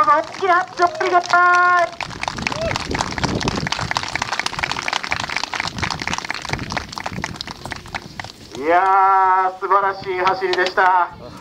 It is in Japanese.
どうぞ大きな拍手をお願いします。いやー、素晴らしい走りでした。